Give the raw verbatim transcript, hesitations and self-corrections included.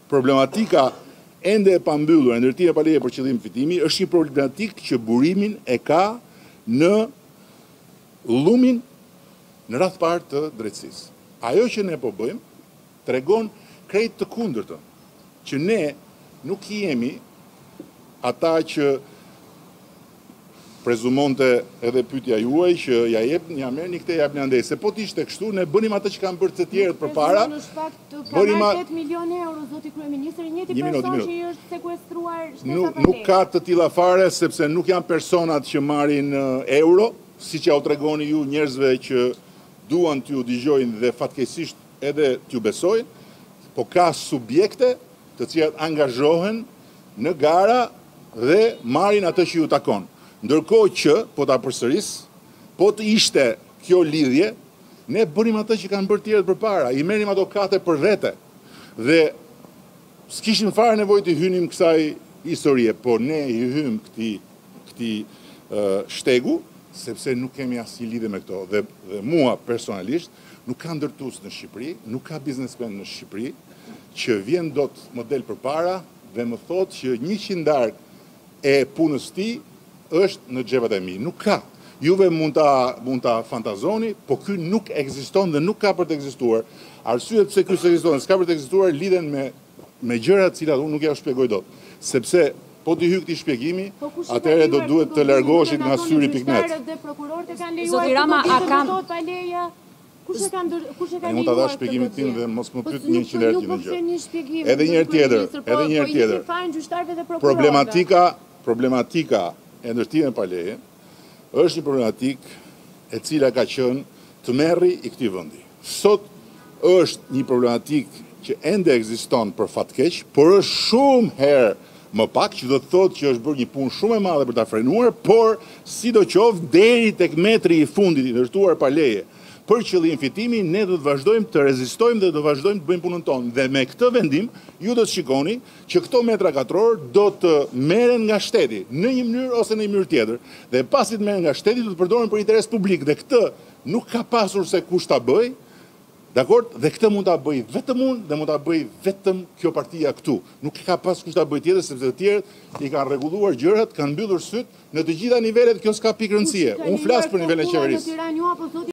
problematika ende e pambyllur e ndërtimi e paleje për qëllim fitimi është një problematik që burimin e ka në llumin në radh parë të drejtësisë. Ajo që ne po bëjmë tregon krejt të kundërtën, që ne nuk jemi ata që prezumonte edhe pyetja juaj që ja jep një merrni këtë jap një andej. Se po t'ishte kështu, ne bënim atë që kanë bërë të tjerët përpara. Bënim atë milionë euro zoti kryeministër, i njëjti person që i është sekuestruar shteta Nuk, nuk ka të tilla fare, sepse nuk janë personat që marrin euro, siç ja u tregoni ju njerëzve që duan t'ju dëgjojnë dhe fatkeqësisht edhe t'ju besojnë, po ka subjekte të cilat angazhohen në gara dhe marrin atë që ju takon. Ndërkohë që, po ta përsëris, po të ishte kjo lidhje, ne bënim atë që kanë bërë tjerët përpara, i merrim ato kate për vete. Dhe s'kishim fare nevojë të hynim kësaj historie, po ne i hym këtij këtij uh, shtegu, sepse nuk kemi asnjë lidhje me këto. Dhe, dhe mua personalisht nuk ka ndërtues në Shqipëri, nuk ka biznesmen në Shqipëri që vjen dot model përpara dhe më thotë që një qindar e punës tij është në xhepat e mi. Nuk ka. Juve mund ta mund ta fantazoni, po ky nuk ekziston dhe nuk ka për të ekzistuar. Arsyet pse ky s'ekziston, s'ka për të ekzistuar lidhen me me gjëra të cilat unë nuk ja shpjegoj dot. Sepse po të hy këtij shpjegimi, atëherë do duhet të largoheshit nga syri pikë net. Zoti Rama, a kam paleja? Kush e ka kush e ka lejuar? Mund ta dash shpjegimin tim dhe mos më pyet një qindër herë gjë. Edhe një herë tjetër, edhe një herë tjetër. Problematika, problematika e ndërtimit pa leje është një problematik e cila ka qenë tmerri i këtij vendi. Sot është një problematik që ende ekziston për fatkeq, por është shumë herë më pak, që do të thotë që është bërë një punë shumë e madhe për ta frenuar, por sidoqoftë deri tek metri i fundit i ndërtuar pa leje për qëllim fitimi, ne do të vazhdojmë të rezistojmë dhe do të vazhdojmë të bëjmë punën tonë. Dhe me këtë vendim, ju do të shikoni që këto metra katror do të merren nga shteti, në një mënyrë ose në një mënyrë tjetër. Dhe pasi të merren nga shteti, do të përdoren për interes publik. Dhe këtë nuk ka pasur se kush ta bëj, dakord? Dhe këtë mund ta bëj vetëm unë dhe mund ta bëj vetëm kjo partia këtu. Nuk ka pas kush ta bëj tjetër, sepse të tjerët i kanë rregulluar gjërat, kanë mbyllur syt në të gjitha nivelet, kjo s'ka pikë rëndësie. Unë flas për nivelin e qeverisë.